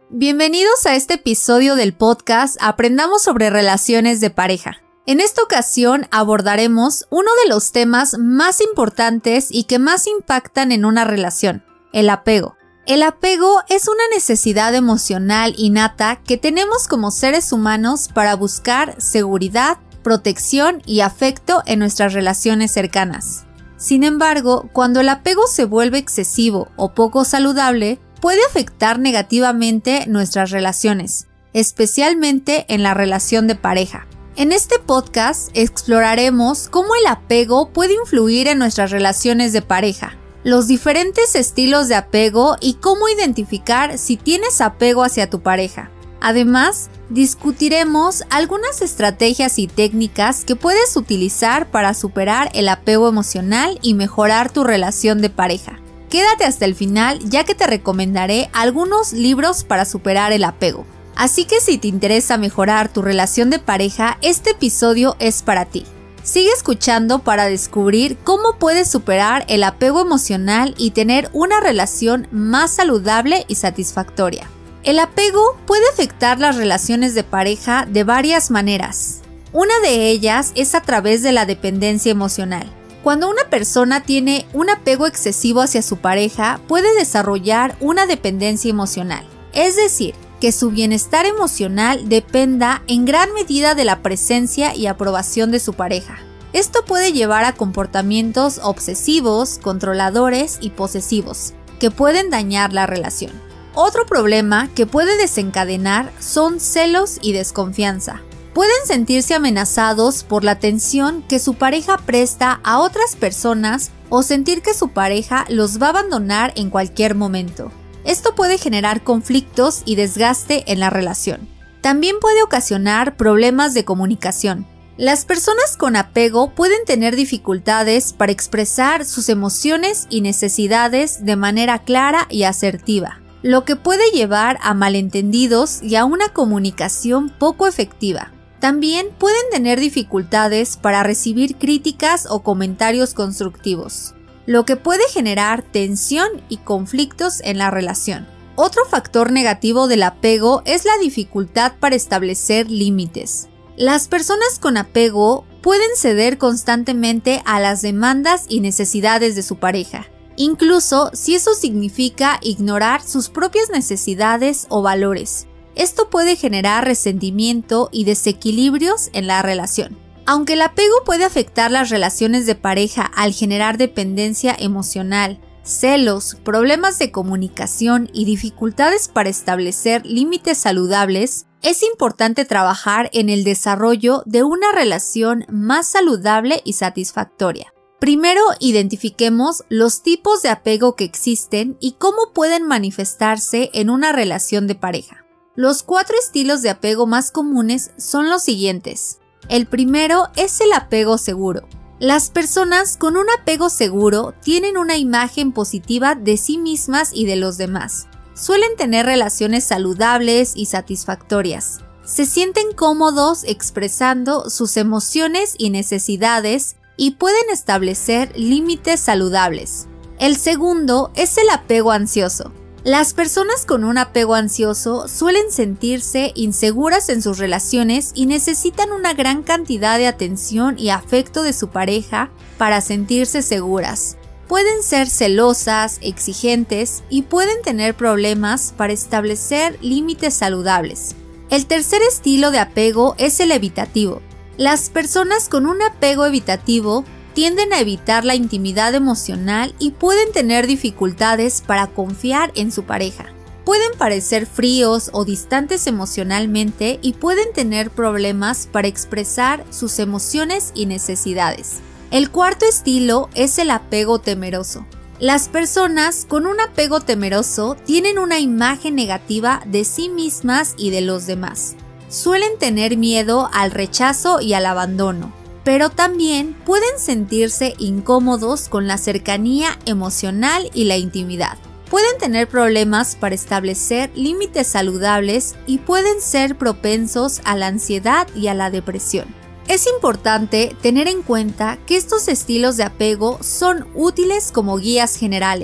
Bienvenidos a este episodio del podcast Aprendamos sobre relaciones de pareja. En esta ocasión abordaremos uno de los temas más importantes y que más impactan en una relación, el apego. El apego es una necesidad emocional innata que tenemos como seres humanos para buscar seguridad, protección y afecto en nuestras relaciones cercanas. Sin embargo, cuando el apego se vuelve excesivo o poco saludable, puede afectar negativamente nuestras relaciones, especialmente en la relación de pareja. En este podcast exploraremos cómo el apego puede influir en nuestras relaciones de pareja, los diferentes estilos de apego y cómo identificar si tienes apego hacia tu pareja. Además, discutiremos algunas estrategias y técnicas que puedes utilizar para superar el apego emocional y mejorar tu relación de pareja. Quédate hasta el final, ya que te recomendaré algunos libros para superar el apego. Así que si te interesa mejorar tu relación de pareja, este episodio es para ti. Sigue escuchando para descubrir cómo puedes superar el apego emocional y tener una relación más saludable y satisfactoria. El apego puede afectar las relaciones de pareja de varias maneras. Una de ellas es a través de la dependencia emocional. Cuando una persona tiene un apego excesivo hacia su pareja, puede desarrollar una dependencia emocional. Es decir, que su bienestar emocional dependa en gran medida de la presencia y aprobación de su pareja. Esto puede llevar a comportamientos obsesivos, controladores y posesivos, que pueden dañar la relación. Otro problema que puede desencadenar son celos y desconfianza. Pueden sentirse amenazados por la atención que su pareja presta a otras personas o sentir que su pareja los va a abandonar en cualquier momento. Esto puede generar conflictos y desgaste en la relación. También puede ocasionar problemas de comunicación. Las personas con apego pueden tener dificultades para expresar sus emociones y necesidades de manera clara y asertiva, lo que puede llevar a malentendidos y a una comunicación poco efectiva. También pueden tener dificultades para recibir críticas o comentarios constructivos, lo que puede generar tensión y conflictos en la relación. Otro factor negativo del apego es la dificultad para establecer límites. Las personas con apego pueden ceder constantemente a las demandas y necesidades de su pareja, incluso si eso significa ignorar sus propias necesidades o valores. Esto puede generar resentimiento y desequilibrios en la relación. Aunque el apego puede afectar las relaciones de pareja al generar dependencia emocional, celos, problemas de comunicación y dificultades para establecer límites saludables, es importante trabajar en el desarrollo de una relación más saludable y satisfactoria. Primero, identifiquemos los tipos de apego que existen y cómo pueden manifestarse en una relación de pareja. Los 4 estilos de apego más comunes son los siguientes. El primero es el apego seguro. Las personas con un apego seguro tienen una imagen positiva de sí mismas y de los demás. Suelen tener relaciones saludables y satisfactorias. Se sienten cómodos expresando sus emociones y necesidades y pueden establecer límites saludables. El segundo es el apego ansioso. Las personas con un apego ansioso suelen sentirse inseguras en sus relaciones y necesitan una gran cantidad de atención y afecto de su pareja para sentirse seguras. Pueden ser celosas, exigentes y pueden tener problemas para establecer límites saludables. El tercer estilo de apego es el evitativo. Las personas con un apego evitativo tienden a evitar la intimidad emocional y pueden tener dificultades para confiar en su pareja. Pueden parecer fríos o distantes emocionalmente y pueden tener problemas para expresar sus emociones y necesidades. El cuarto estilo es el apego temeroso. Las personas con un apego temeroso tienen una imagen negativa de sí mismas y de los demás. Suelen tener miedo al rechazo y al abandono, pero también pueden sentirse incómodos con la cercanía emocional y la intimidad. Pueden tener problemas para establecer límites saludables y pueden ser propensos a la ansiedad y a la depresión. Es importante tener en cuenta que estos estilos de apego son útiles como guías generales,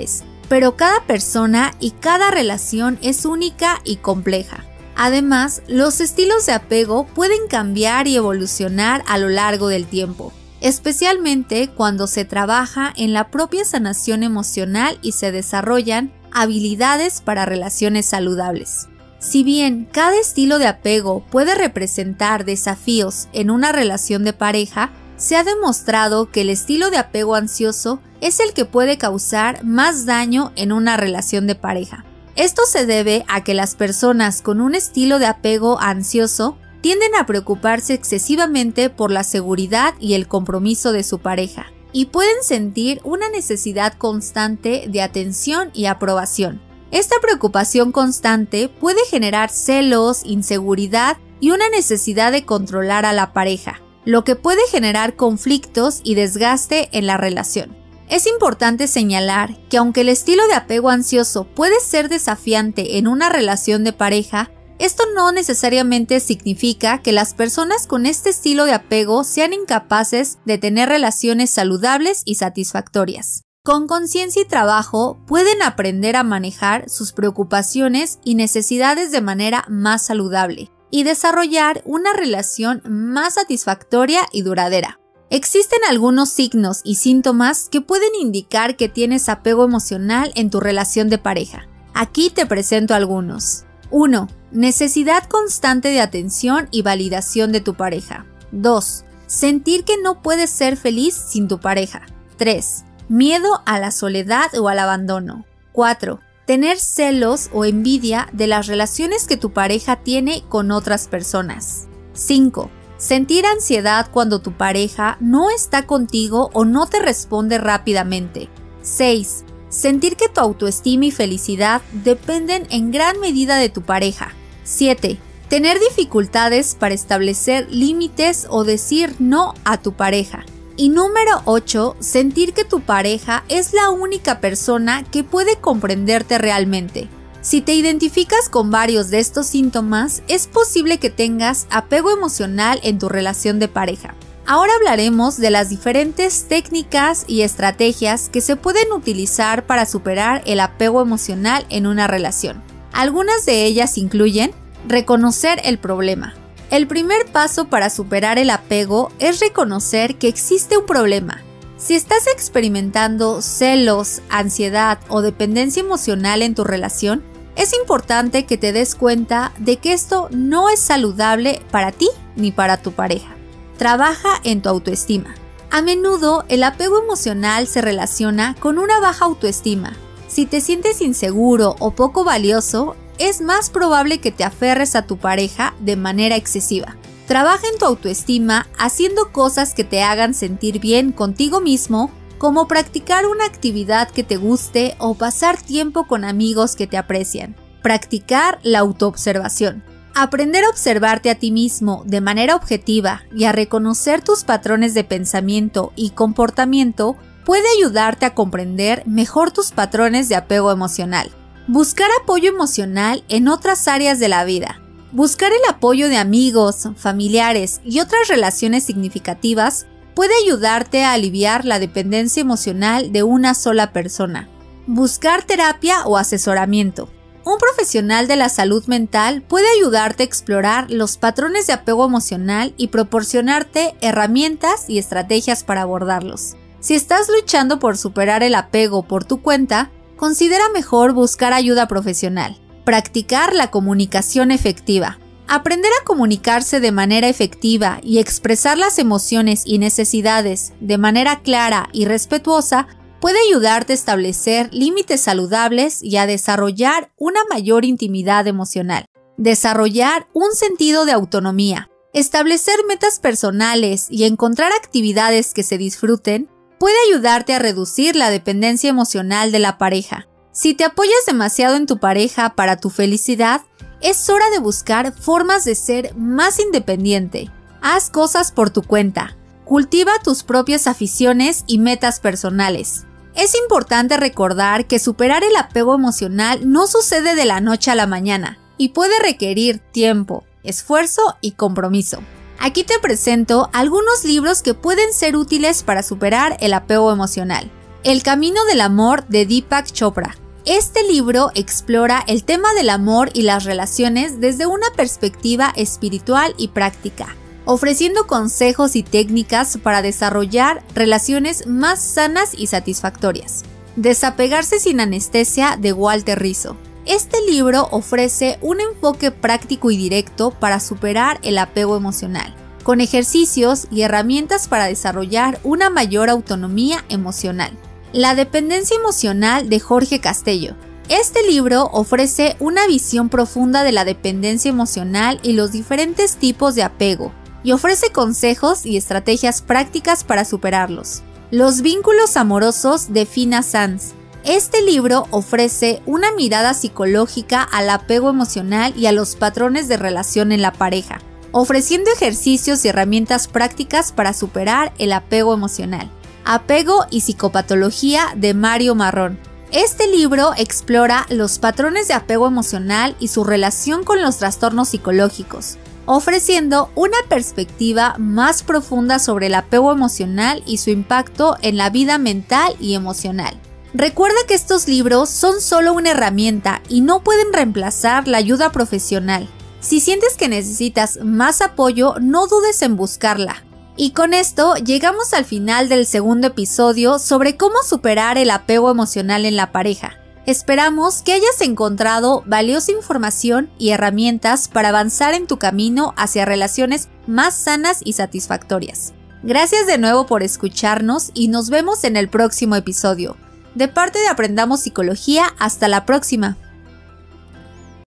pero cada persona y cada relación es única y compleja. Además, los estilos de apego pueden cambiar y evolucionar a lo largo del tiempo, especialmente cuando se trabaja en la propia sanación emocional y se desarrollan habilidades para relaciones saludables. Si bien cada estilo de apego puede representar desafíos en una relación de pareja, se ha demostrado que el estilo de apego ansioso es el que puede causar más daño en una relación de pareja. Esto se debe a que las personas con un estilo de apego ansioso tienden a preocuparse excesivamente por la seguridad y el compromiso de su pareja, y pueden sentir una necesidad constante de atención y aprobación. Esta preocupación constante puede generar celos, inseguridad y una necesidad de controlar a la pareja, lo que puede generar conflictos y desgaste en la relación. Es importante señalar que aunque el estilo de apego ansioso puede ser desafiante en una relación de pareja, esto no necesariamente significa que las personas con este estilo de apego sean incapaces de tener relaciones saludables y satisfactorias. Con conciencia y trabajo pueden aprender a manejar sus preocupaciones y necesidades de manera más saludable y desarrollar una relación más satisfactoria y duradera. Existen algunos signos y síntomas que pueden indicar que tienes apego emocional en tu relación de pareja. Aquí te presento algunos. 1. Necesidad constante de atención y validación de tu pareja. 2. Sentir que no puedes ser feliz sin tu pareja. 3. Miedo a la soledad o al abandono. 4. Tener celos o envidia de las relaciones que tu pareja tiene con otras personas. 5. Sentir ansiedad cuando tu pareja no está contigo o no te responde rápidamente. 6. Sentir que tu autoestima y felicidad dependen en gran medida de tu pareja. 7. Tener dificultades para establecer límites o decir no a tu pareja. Y número 8, sentir que tu pareja es la única persona que puede comprenderte realmente. Si te identificas con varios de estos síntomas, es posible que tengas apego emocional en tu relación de pareja. Ahora hablaremos de las diferentes técnicas y estrategias que se pueden utilizar para superar el apego emocional en una relación. Algunas de ellas incluyen reconocer el problema. El primer paso para superar el apego es reconocer que existe un problema. Si estás experimentando celos, ansiedad o dependencia emocional en tu relación, es importante que te des cuenta de que esto no es saludable para ti ni para tu pareja. Trabaja en tu autoestima. A menudo el apego emocional se relaciona con una baja autoestima. Si te sientes inseguro o poco valioso, es más probable que te aferres a tu pareja de manera excesiva. Trabaja en tu autoestima haciendo cosas que te hagan sentir bien contigo mismo, como practicar una actividad que te guste o pasar tiempo con amigos que te aprecian. Practicar la autoobservación. Aprender a observarte a ti mismo de manera objetiva y a reconocer tus patrones de pensamiento y comportamiento puede ayudarte a comprender mejor tus patrones de apego emocional. Buscar apoyo emocional en otras áreas de la vida. Buscar el apoyo de amigos, familiares y otras relaciones significativas puede ayudarte a aliviar la dependencia emocional de una sola persona. Buscar terapia o asesoramiento. Un profesional de la salud mental puede ayudarte a explorar los patrones de apego emocional y proporcionarte herramientas y estrategias para abordarlos. Si estás luchando por superar el apego por tu cuenta, considera mejor buscar ayuda profesional. Practicar la comunicación efectiva. Aprender a comunicarse de manera efectiva y expresar las emociones y necesidades de manera clara y respetuosa puede ayudarte a establecer límites saludables y a desarrollar una mayor intimidad emocional. Desarrollar un sentido de autonomía. Establecer metas personales y encontrar actividades que se disfruten puede ayudarte a reducir la dependencia emocional de la pareja. Si te apoyas demasiado en tu pareja para tu felicidad, es hora de buscar formas de ser más independiente. Haz cosas por tu cuenta. Cultiva tus propias aficiones y metas personales. Es importante recordar que superar el apego emocional no sucede de la noche a la mañana y puede requerir tiempo, esfuerzo y compromiso. Aquí te presento algunos libros que pueden ser útiles para superar el apego emocional. El camino del amor de Deepak Chopra. Este libro explora el tema del amor y las relaciones desde una perspectiva espiritual y práctica, ofreciendo consejos y técnicas para desarrollar relaciones más sanas y satisfactorias. Desapegarse sin anestesia de Walter Rizzo. Este libro ofrece un enfoque práctico y directo para superar el apego emocional, con ejercicios y herramientas para desarrollar una mayor autonomía emocional. La dependencia emocional de Jorge Castello. Este libro ofrece una visión profunda de la dependencia emocional y los diferentes tipos de apego, y ofrece consejos y estrategias prácticas para superarlos. Los vínculos amorosos de Fina Sanz. Este libro ofrece una mirada psicológica al apego emocional y a los patrones de relación en la pareja, ofreciendo ejercicios y herramientas prácticas para superar el apego emocional. Apego y psicopatología de Mario Marrón. Este libro explora los patrones de apego emocional y su relación con los trastornos psicológicos, ofreciendo una perspectiva más profunda sobre el apego emocional y su impacto en la vida mental y emocional. Recuerda que estos libros son solo una herramienta y no pueden reemplazar la ayuda profesional. Si sientes que necesitas más apoyo, no dudes en buscarla. Y con esto llegamos al final del segundo episodio sobre cómo superar el apego emocional en la pareja. Esperamos que hayas encontrado valiosa información y herramientas para avanzar en tu camino hacia relaciones más sanas y satisfactorias. Gracias de nuevo por escucharnos y nos vemos en el próximo episodio. De parte de Aprendamos Psicología, hasta la próxima.